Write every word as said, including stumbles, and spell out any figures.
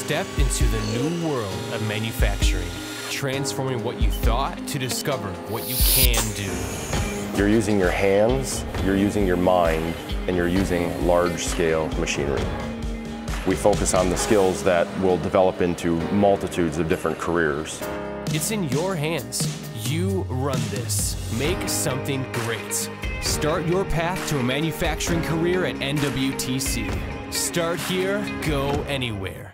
Step into the new world of manufacturing, transforming what you thought to discover what you can do. You're using your hands, you're using your mind, and you're using large-scale machinery. We focus on the skills that will develop into multitudes of different careers. It's in your hands. You run this. Make something great. Start your path to a manufacturing career at N W T C. Start here, go anywhere.